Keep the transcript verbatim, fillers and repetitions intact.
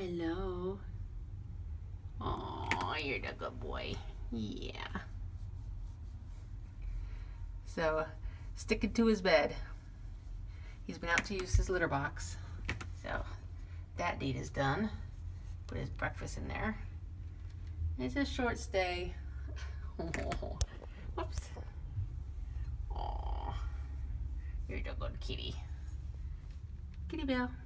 Hello. Oh, you're the good boy. Yeah. So, sticking to his bed. He's been out to use his litter box. So, that deed is done. Put his breakfast in there. It's a short stay. Oh, whoops. Oh, you're the good kitty. Kitty Bell.